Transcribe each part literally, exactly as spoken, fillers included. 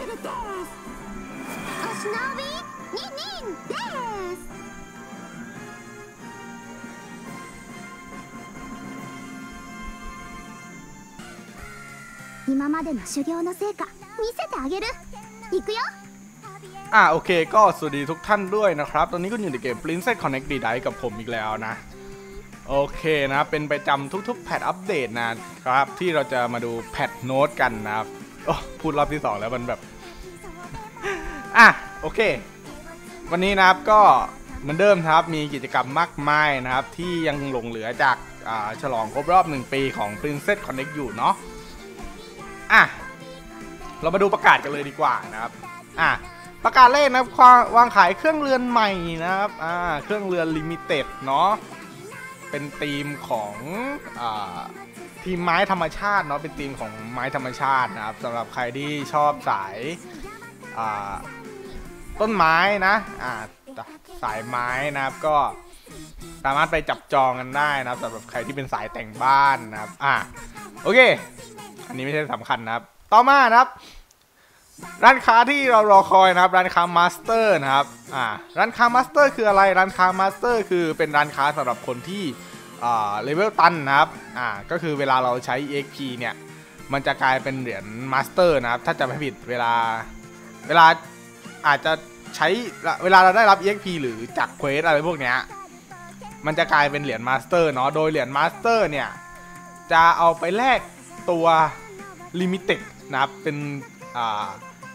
今までの修行の成果見せてあげる行くよอ่ะโอเคก็สวัสดีทุกท่านด้วยนะครับตอนนี้ก็อยู่ในเกม Princess Connect D-Dice กับผมอีกแล้วนะโอเคนะเป็นประจำทุกๆแพทอัปเดตนะครับที่เราจะมาดูแพทโน้ตกันนะครับโอ้พูดรอบที่สองแล้วมันแบบอ่ะโอเควันนี้นะครับก็เหมือนเดิมครับมีกิจกรรมมากมายนะครับที่ยังหลงเหลือจากฉลองครบรอบหนึ่งปีของ Princess Connect อยู่เนาะอ่ะเรามาดูประกาศกันเลยดีกว่านะครับอ่ะประกาศเล่นนะครับวางขายเครื่องเรือนใหม่นะครับอ่าเครื่องเรือนลิมิเต็ดเนาะเป็นธีมของอ่าทีมไม้ธรรมชาติเนาะเป็นธีมของไม้ธรรมชาตินะครับสำหรับใครที่ชอบสายอ่าต้นไม้นะอ่าสายไม้นะครับก็สามารถไปจับจองกันได้นะครับสำหรับใครที่เป็นสายแต่งบ้านนะครับอ่าโอเคอันนี้ไม่ใช่สำคัญนะครับต่อมานะครับร้านค้าที่เรารอคอยนะครับร้านค้ามาสเตอร์นะครับอ่าร้านค้ามาสเตอร์คืออะไรร้านค้ามาสเตอร์คือเป็นร้านค้าสำหรับคนที่อ่าเลเวลตันนะครับอ่าก็คือเวลาเราใช้ อี เอ็กซ์ พี เนี่ยมันจะกลายเป็นเหรียญมาสเตอร์นะครับถ้าจะไม่ผิดเวลาเวลาอาจจะใช้เวลาเราได้รับ อี เอ็กซ์ พี หรือจากเควสอะไรพวกเนี้ยมันจะกลายเป็นเหรียญมาสเตอร์เนาะโดยเหรียญมาสเตอร์เนี่ยจะเอาไปแลกตัวลิมิเต็ดนะครับเป็นอ่า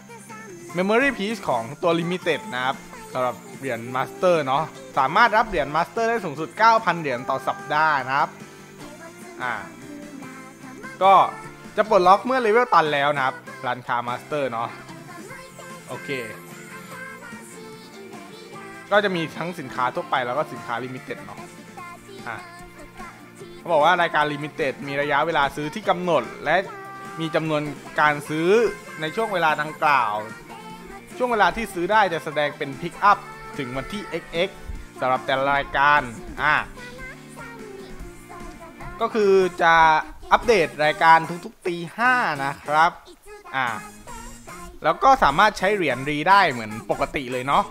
Memory Piece ของตัว Limited นะครับสำหรับเหรียญ Master เนาะสามารถรับเหรียญ Master ได้สูงสุด เก้าพัน เหรียญต่อสัปดาห์นะครับอ่าก็จะปลดล็อกเมื่อเลเวลตันแล้วนะครับร้านค้า Master เนาะโอเคก็จะมีทั้งสินค้าทั่วไปแล้วก็สินค้า Limited เนาะอ่าเขาบอกว่ารายการ Limited มีระยะเวลาซื้อที่กำหนดและมีจำนวนการซื้อในช่วงเวลาดังกล่าวช่วงเวลาที่ซื้อได้จะแสดงเป็นพิกอัพถึงวันที่ เอ็กซ์ เอ็กซ์ สำหรับแต่ละรายการอ่าก็คือจะอัปเดตรายการทุกๆตีห้านะครับอ่าแล้วก็สามารถใช้เหรียญรีได้เหมือนปกติเลยเนาะ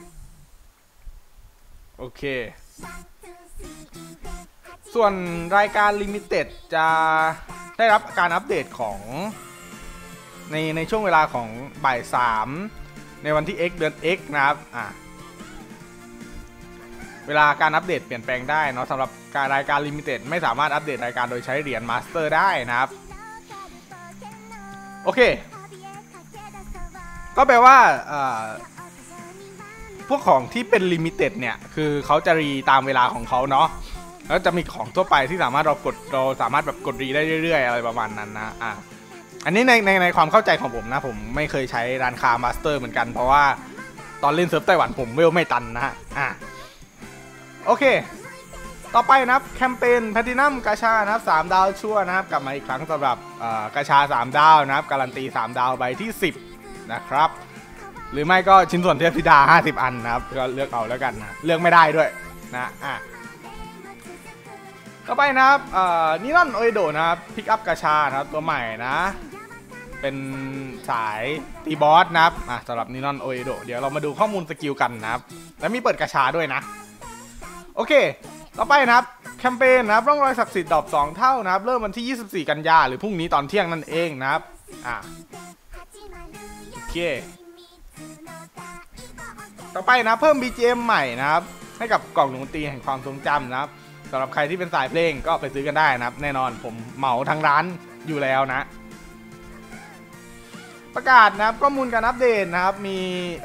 โอเคส่วนรายการ Limited จะได้รับการอัปเดตของในในช่วงเวลาของบ่ายสามในวันที่ X เดือน X นะครับอ่าเวลาการอัปเดตเปลี่ยนแปลงได้เนาะสำหรับการรายการ Limited ไม่สามารถอัปเดตรายการโดยใช้เหรียญ Master ได้นะครับโอเคก็แปลว่าพวกของที่เป็น Limited เนี่ยคือเขาจะรีตามเวลาของเขาเนาะแล้วจะมีของทั่วไปที่สามารถเรากดเราสามารถแบบกดรีได้เรื่อยๆอะไรประมาณนั้นนะอ่ะอันนี้ในในในความเข้าใจของผมนะผมไม่เคยใช้ร้านค้ามาสเตอร์เหมือนกันเพราะว่าตอนเล่นเซิร์ฟไต้หวันผมเวลไม่ตันนะฮะอ่ะโอเคต่อไปนะครับแคมเปญแพลตินัมกาชานะครับสามดาวชั่วนะครับกลับมาอีกครั้งสำหรับกาชาสามดาวนะครับการันตีสามดาวใบที่สิบนะครับหรือไม่ก็ชิ้นส่วนเทพธิดาห้าสิบอันนะครับก็เลือกเอาแล้วกันนะเลือกไม่ได้ด้วยนะอ่ะต่อไปนะครับนิรอนโอเอโดะนะครับพิกอัพกาชานะครับตัวใหม่นะเป็นสายตีบอสนะครับอ่ะสำหรับนิรอนโอเอโดะเดี๋ยวเรามาดูข้อมูลสกิลกันนะครับและมีเปิดกาชาด้วยนะโอเคต่อไปนะครับแคมเปญนะครับร่องรอยศักดิ์สิทธิ์ดอกสองเท่านะครับเริ่มวันที่ยี่สิบสี่กันยาหรือพรุ่งนี้ตอนเที่ยงนั่นเองนะครับอ่ะโอเคต่อไปนะเพิ่ม บี จี เอ็ม ใหม่นะครับให้กับกล่องดนตรีแห่งความทรงจำนะครับสำหรับใครที่เป็นสายเพลงก็ไปซื้อกันได้นะครับแน่นอนผมเหมาทั้งร้านอยู่แล้วนะประกาศนะครับข้อมูลการอัปเดตนะครับมี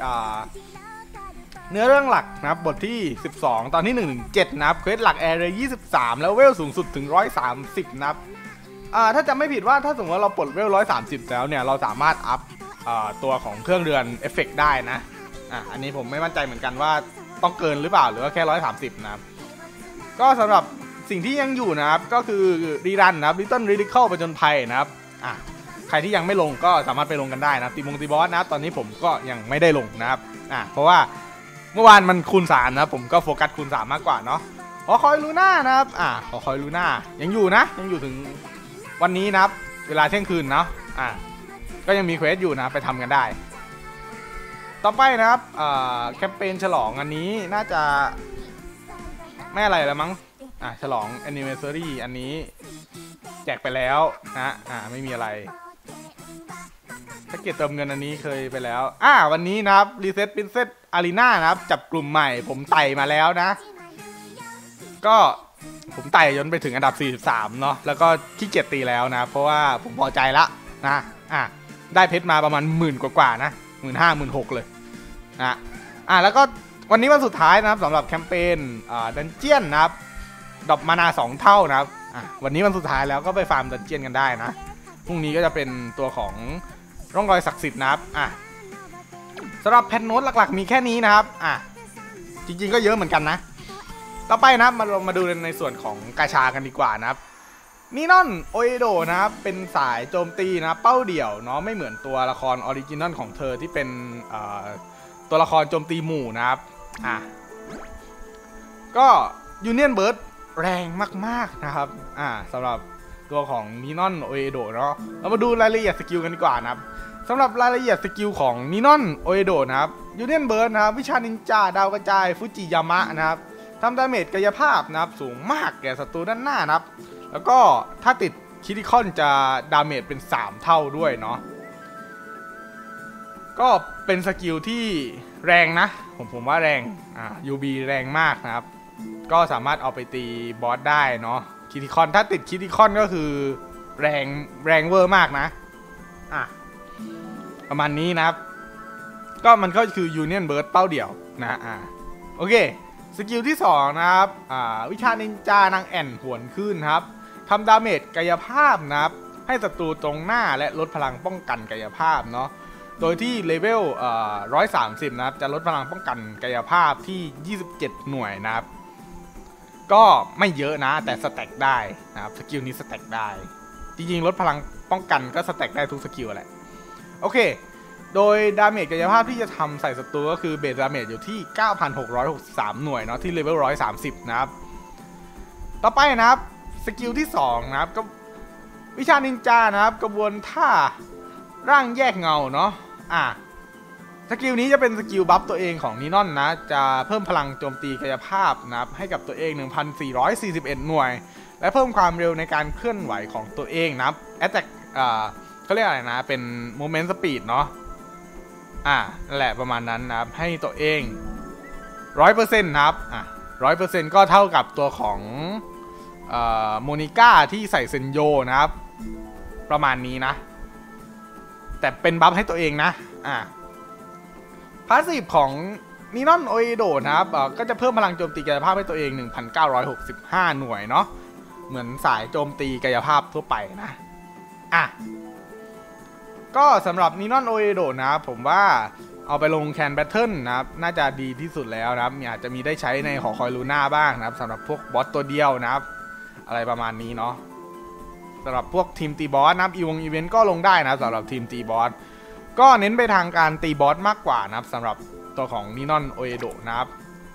เนื้อเรื่องหลักนะครับบทที่สิบสองตอนที่หนึ่งถึงเจ็ดนะครับเควสหลักแอร์เรียยี่สิบสามแล้วเวลสูงสุดถึงหนึ่งร้อยสามสิบนะครับถ้าจำไม่ผิดว่าถ้าสมมติว่าเราปลดเวลหนึ่งร้อยสามสิบแล้วเนี่ยเราสามารถอัพตัวของเครื่องเรือนเอฟเฟกต์ได้นะอ่ะอันนี้ผมไม่มั่นใจเหมือนกันว่าต้องเกินหรือเปล่าหรือว่าแค่หนึ่งร้อยสามสิบนะครับก็สำหรับสิ่งที่ยังอยู่นะครับก็คือรีรันนะครับ Little Radical ประจนภัยนะครับอ่ะใครที่ยังไม่ลงก็สามารถไปลงกันได้นะตีมงตีบอสนะครับตอนนี้ผมก็ยังไม่ได้ลงนะครับอ่ะเพราะว่าเมื่อวานมันคูณสามนะผมก็โฟกัสคูณสามมากกว่าเนาะขอคอยลูน่านะครับอ่ะขอคอยลูน่ายังอยู่นะยังอยู่ถึงวันนี้นะครับเวลาเที่ยงคืนเนาะอ่ะก็ยังมีเควสอยู่นะไปทำกันได้ต่อไปนะครับแคมเปญฉลองอันนี้น่าจะไม่อะไรแล้วมั้งอ่ะฉลอง anniversary อันนี้แจกไปแล้วนะอ่าไม่มีอะไรถ้าเกียรติเติมเงินอันนี้เคยไปแล้วอ่าวันนี้นะครับ Reset Princess Arena นะครับจับกลุ่มใหม่ผมไต่มาแล้วนะก็ผมไต่จนไปถึงอันดับสี่สิบสามเนาะแล้วก็ขี้เกียจตีแล้วนะเพราะว่าผมพอใจละนะอ่ะได้เพชรมาประมาณหมื่นกว่าๆนะหมื่นห้าหมื่นหกเลยนะอ่ะแล้วก็วันนี้วันสุดท้ายนะครับสำหรับแคมเปญอ่าดันเจียนนะครับดรอปมานาสองเท่านะครับอ่ะวันนี้วันสุดท้ายแล้วก็ไปฟาร์มดันเจียนกันได้นะพรุ่งนี้ก็จะเป็นตัวของร่องรอยศักดิ์สิทธิ์นะครับอ่ะสำหรับแพทโน้ตหลักๆมีแค่นี้นะครับอ่ะจริงๆก็เยอะเหมือนกันนะต่อไปนะครับมาลงมาดูในส่วนของกาชากันดีกว่านะครับนีนอนโอเอโดนะครับเป็นสายโจมตีนะเป้าเดี่ยวเนาะไม่เหมือนตัวละครออริจินอลของเธอที่เป็นตัวละครโจมตีหมู่นะครับอ่ะก็ยูเนียนเบิร์ดแรงมากๆนะครับอ่าสำหรับตัวของนีนอนโอเอโดเนาะเรามาดูรายละเอียดสกิลกันดีกว่านะครับสำหรับรายละเอียดสกิลของนีนอนโอเอโดนะครับยูเนียนเบิร์ดนะครับวิชานินจาดาวกระจายฟุจิยามะนะครับทำดาเมจกายภาพนะครับสูงมากแก่ศัตรูด้านหน้านะครับแล้วก็ถ้าติดคิติคอนจะดาเมจเป็นสามเท่าด้วยเนาะก็เป็นสกิลที่แรงนะผมผมว่าแรงอ่า ยู บี แรงมากนะครับก็สามารถเอาไปตีบอสได้เนาะคิติคอนถ้าติดคิติคอนก็คือแรงแรงเวอร์มากนะอ่ะประมาณนี้นะครับก็มันก็คือยูเนียนเบิร์ดเป้าเดี่ยวนะอ่าโอเคสกิลที่สองนะครับวิชานินจานางแอ่นหวนขึ้นครับทำดาเมจกายภาพนะครับให้ศัตรูตรงหน้าและลดพลังป้องกันกายภาพเนาะโดยที่เลเวลหนึ่งร้อยสามสิบนะครับจะลดพลังป้องกันกายภาพที่ยี่สิบเจ็ดหน่วยนะครับก็ไม่เยอะนะแต่สแต็กได้นะครับสกิลนี้สแต็กได้จริงๆลดพลังป้องกันก็สแต็กได้ทุกสกิลแหละโอเคโดยดาเมจกายภาพที่จะทำใส่ศัตรูก็คือเบสดาเมจอยู่ที่ เก้าพันหกร้อยหกสิบสาม หน่วยเนาะที่เลเวลหนึ่งร้อยสามสิบนะครับต่อไปนะครับสกิลที่สองนะครับก็วิชานินจานะครับกระบวนท่าร่างแยกเงาเนาะอ่ะสกิลนี้จะเป็นสกิลบัฟตัวเองของนีนอนนะจะเพิ่มพลังโจมตีกายภาพนะครับให้กับตัวเอง หนึ่งพันสี่ร้อยสี่สิบเอ็ด หน่วยและเพิ่มความเร็วในการเคลื่อนไหวของตัวเองนะครับแอตแทคอ่าเขาเรียกอะไรนะเป็นโมเมนต์สปีดเนาะอ่านั่นแหละประมาณนั้นนะครับให้ตัวเอง ร้อยเปอร์เซ็นต์ นะครับอ่ะ ร้อยเปอร์เซ็นต์ ก็เท่ากับตัวของเอ่อโมนิก้าที่ใส่เซนโยนะครับประมาณนี้นะแต่เป็นบัฟให้ตัวเองนะอ่ะพาสซีฟของนีนอนโอเอโดนะครับก็จะเพิ่มพลังโจมตีกายภาพให้ตัวเอง หนึ่งพันเก้าร้อยหกสิบห้า หน่วยเนาะเหมือนสายโจมตีกายภาพทั่วไปนะอ่ะก็สำหรับนีนอนโอเอโดนะครับผมว่าเอาไปลงแคนแบทเทิลนะครับน่าจะดีที่สุดแล้วนะครับอาจจะมีได้ใช้ในหอคอยลูน่าบ้างนะครับสำหรับพวกบอสตัวเดียวนะครับอะไรประมาณนี้เนาะสำหรับพวกทีมตีบอสนะครับอีวงอีเวนต์ก็ลงได้นะสำหรับทีมตีบอสก็เน้นไปทางการตีบอสมากกว่านะครับสำหรับตัวของนีนอนโอเอโดนะครับ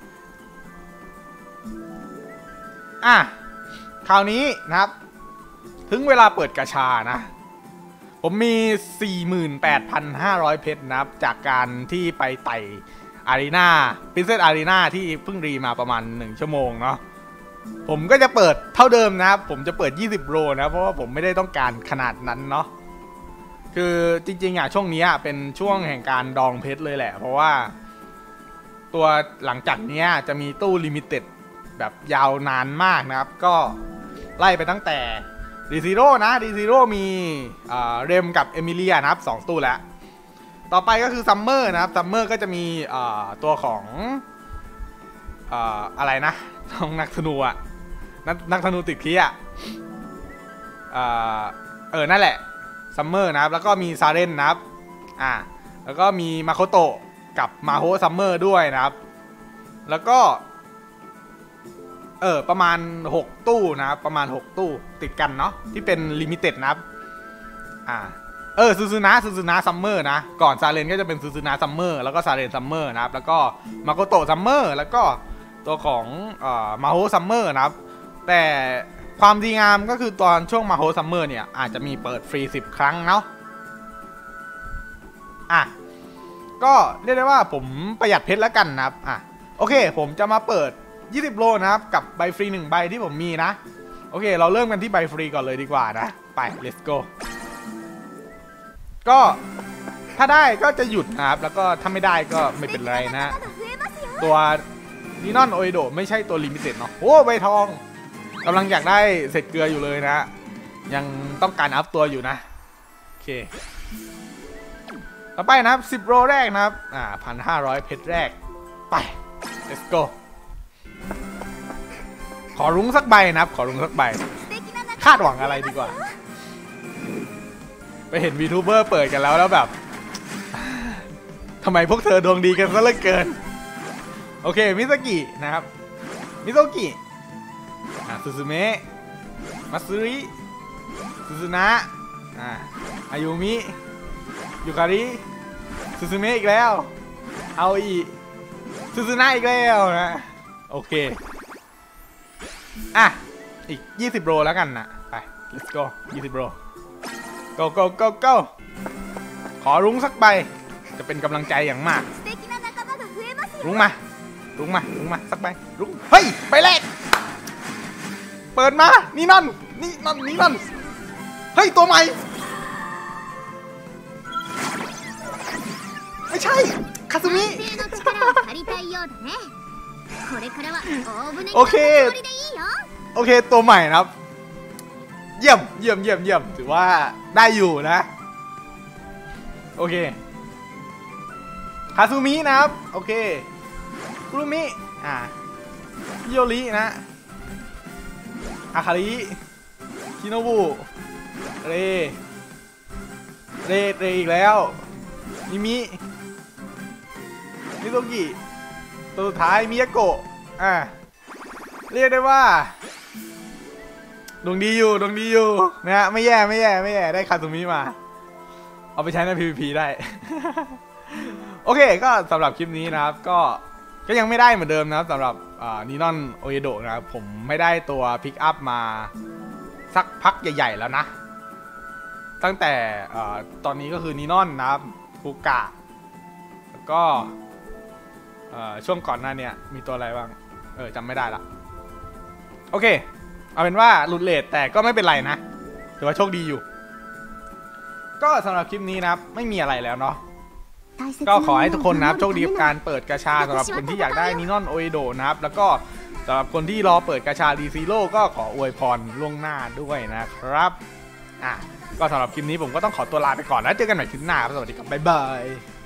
อ่ะคราวนี้นะครับถึงเวลาเปิดกาชานะผมมี สี่หมื่นแปดพันห้าร้อย เพชรนะครับจากการที่ไปไต่อารีนาพินเซสอารีนาที่เพิ่งรีมาประมาณหนึ่งชั่วโมงเนาะผมก็จะเปิดเท่าเดิมนะครับผมจะเปิดยี่สิบโรนะเพราะว่าผมไม่ได้ต้องการขนาดนั้นเนาะคือจริงๆอ่ะช่วงนี้เป็นช่วงแห่งการดองเพชรเลยแหละเพราะว่าตัวหลังจากนี้จะมีตู้ลิมิเต็ดแบบยาวนานมากนะครับก็ไล่ไปตั้งแต่ดีซีโร่นะดีซีโร่มีเรมกับเอมิเลียนะครับสองตู้แล้วต่อไปก็คือซัมเมอร์นะครับซัมเมอร์ก็จะมีตัวของอะไรนะน้องนักธนูอ่ะนักนักธนูติดขี้อ่ะเออนั่นแหละซัมเมอร์นะครับแล้วก็มีซาเรนนะครับอ่าแล้วก็มีมาโคโตะกับมาโฮซัมเมอร์ด้วยนะครับแล้วก็เออประมาณหกตู้นะครับประมาณหกตู้ติดกันเนาะที่เป็นลิมิเต็ดนะครับอ่าเออซูซูนะซูซูนะซัมเมอร์นะก่อนซาเรนก็จะเป็นซูซูนะซัมเมอร์แล้วก็ซาเรนซัมเมอร์นะครับแล้วก็มาโกโตะซัมเมอร์แล้วก็ตัวของอ่ามาโฮซัมเมอร์นะครับแต่ความดีงามก็คือตอนช่วงมาโฮซัมเมอร์เนี่ยอาจจะมีเปิดฟรีสิบครั้งเนาะอ่ะก็เรียกได้ว่าผมประหยัดเพชรแล้วกันนะครับอ่ะโอเคผมจะมาเปิดยี่สิบโลนะครับกับใบฟรีหนึ่งใบที่ผมมีนะโอเคเราเริ่มกันที่ใบฟรีก่อนเลยดีกว่านะไป let's go ก็ถ้าได้ก็จะหยุดนะครับแล้วก็ถ้าไม่ได้ก็ไม่เป็นไรนะตัวนีนอนโอเอโดไม่ใช่ตัวลิมิเต็ดเนาะโอ้ใบทองกำลังอยากได้เศษเกลืออยู่เลยนะยังต้องการอัพตัวอยู่นะโอเคต่อไปนะครับสิบโลแรกนะครับอ่าพันห้าร้อยเพชรแรกไป let's go ขอรุ้งสักใบนะครับขอรุ้งสักใบคาดหวังอะไรดีกว่าไปเห็นวีทูเบอร์เปิดกันแล้วแล้วแบบทำไมพวกเธอดวงดีกันซะเหลือเกินโอเคมิซากินะครับมิโซกิอ่าซูซูเมะมัตสึริซูซูนะอ่าอายุมิยูคาริซูซูเมะอีกแล้วเอาอีซูซูนะอีกแล้วนะโอเคอ่ะอีกยี่สิบโลแล้วกันนะไป let's go ยี่สิบโล go go go go ขอรุ้งสักใบจะเป็นกำลังใจอย่างมากรุ้งมารุ้งมารุ้งมาสักใบรุ้งเฮ้ยใบแรกเปิดมานี่นั่นนี่นั่นนี่นั่นเฮ้ยตัวใหม่ไม่ใช่คาซุมิโอเคโอเคตัวใหม่นะครับเยี่ยมเยี่ยมเยี่ยมเยี่ยมถือว่าได้อยู่นะโอเคคาซุมินะครับโอเคคุรุมิอ่าฮิโยรินะอาคาริคิโนบุเรเรเรอีกแล้วมิมิมิโซกิตัวสุดท้ายมิยาโกะอ่าเรียกได้ว่าดวงดีอยู่ดวงดีอยู่นะฮะไม่แย่ไม่แย่ไม่แย่ได้คาซุมิมาเอาไปใช้ใน พี วี พี ได้ โอเคก็สำหรับคลิปนี้นะครับก็ก็ยังไม่ได้เหมือนเดิมนะครับสำหรับนีนอนโอเอโดะนะครับผมไม่ได้ตัวพิกอัพมาสักพักใหญ่ๆแล้วนะตั้งแต่ตอนนี้ก็คือนีนอนนะครับฟูกะแล้วก็ช่วงก่อนหน้านี้มีตัวอะไรบ้างเออจำไม่ได้ละโอเคเอาเป็นว่าหลุดเลทแต่ก็ไม่เป็นไรนะถือว่าโชคดีอยู่ก็สำหรับคลิปนี้นะครับไม่มีอะไรแล้วเนาะก็ขอให้ทุกคนนะครับโชคดีกับการเปิดกาชาสำหรับคนที่อยากได้นีนอนโอเอโดะนะครับแล้วก็สำหรับคนที่รอเปิดกาชาดีซีโร่ก็ขออวยพรล่วงหน้าด้วยนะครับอ่ะก็สำหรับคลิปนี้ผมก็ต้องขอตัวลาไปก่อนแล้วเจอกันใหม่คลิปหน้าครับสวัสดีครับบ๊ายบาย